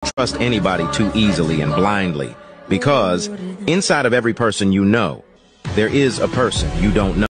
trust anybody too easily and blindly, because inside of every person you know, there is a person you don't know.